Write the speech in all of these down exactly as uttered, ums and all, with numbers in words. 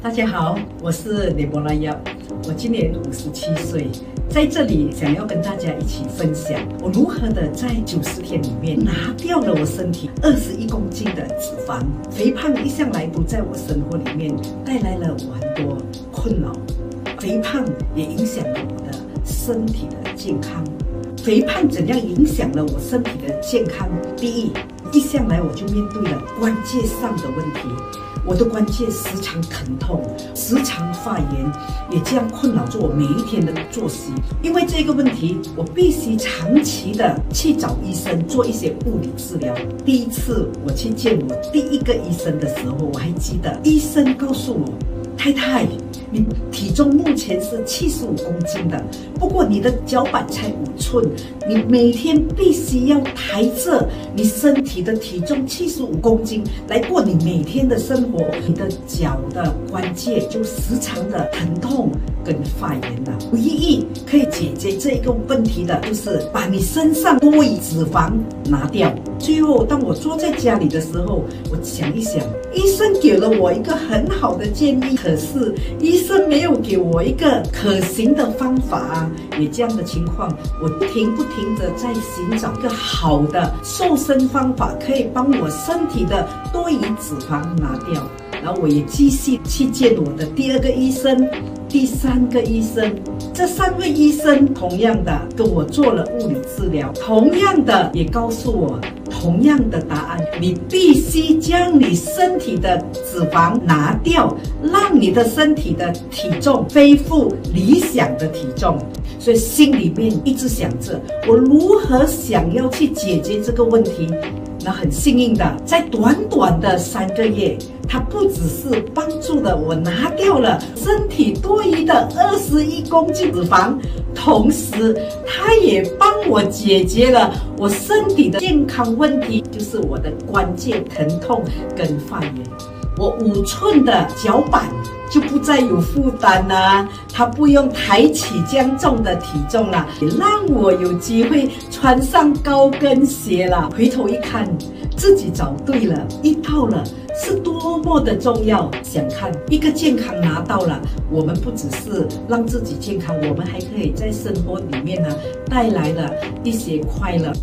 大家好，我是雷波拉亚，我今年五十七岁，在这里想要跟大家一起分享我如何的在九十天里面拿掉了我身体二十一公斤的脂肪。肥胖一向来都在我生活里面带来了我很多困扰，肥胖也影响了我的身体的健康。肥胖怎样影响了我身体的健康？第一，一向来我就面对了关节上的问题。我的关节时常疼痛，时常发炎，也这样困扰着我每一天的作息。因为这个问题，我必须长期的去找医生做一些物理治疗。第一次我去见我第一个医生的时候，我还记得医生告诉我，太太，你体重目前是七十五公斤的，不过你的脚板才五寸，你每天必须要抬着你身体的体重七十五公斤来过你每天的生活，你的脚的关节就时常的疼痛跟发炎了。唯一可以解决这一个问题的，就是把你身上多余脂肪拿掉。最后，当我坐在家里的时候，我想一想，医生给了我一个很好的建议，可是医生没有给我一个可行的方法啊。也这样的情况，我停不停地在寻找一个好的瘦身方法，可以帮我身体的多余脂肪拿掉。然后我也继续去见我的第二个医生、第三个医生，这三位医生同样的跟我做了物理治疗，同样的也告诉我同样的答案：你必须将你身体的脂肪拿掉，让你的身体的体重恢复理想的体重。所以心里面一直想着，我如何想要去解决这个问题。那很幸运的，在短短的三个月，它不只是帮助了我拿掉了身体多余的二十一公斤脂肪，同时它也帮我解决了我身体的健康问题，就是我的关节疼痛跟发炎。我五寸的脚板就不再有负担啦，它不用抬起这样重的体重啦，也让我有机会穿上高跟鞋啦。回头一看，自己找对了一套了，是多么的重要。想看一个健康拿到了，我们不只是让自己健康，我们还可以在生活里面呢带来了一些快乐。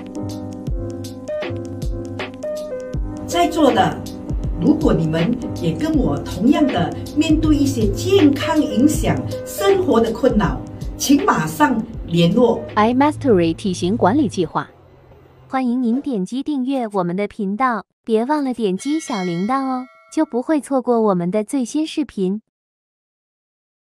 在座的，如果你们也跟我同样的面对一些健康影响生活的困扰，请马上联络 iMastery 体型管理计划。欢迎您点击订阅我们的频道，别忘了点击小铃铛哦，就不会错过我们的最新视频。